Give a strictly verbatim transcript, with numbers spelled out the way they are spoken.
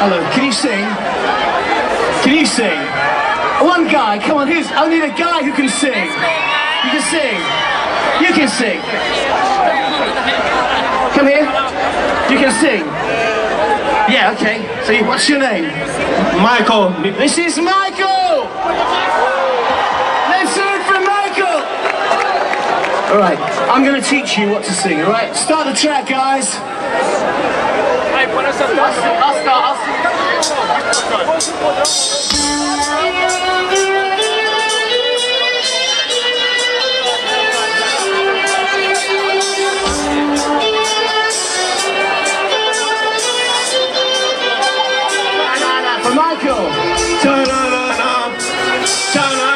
Hello, can you sing? Can you sing? One guy, come on, who's, I need a guy who can sing. You can sing. You can sing. Come here. You can sing. Yeah, okay. So you, what's your name? Michael. This is Michael! Let's hear it from Michael! Alright, I'm going to teach you what to sing, alright? Start the track, guys. I'll start, I'll start. For Michael. Ta-da-da-da. Ta-da.